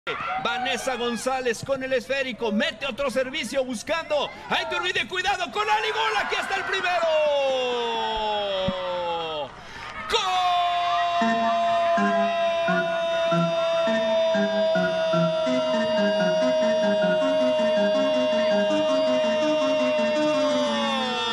Vanessa González con el esférico, mete otro servicio buscando a Iturbide, cuidado con Ali, gol, aquí está el primero.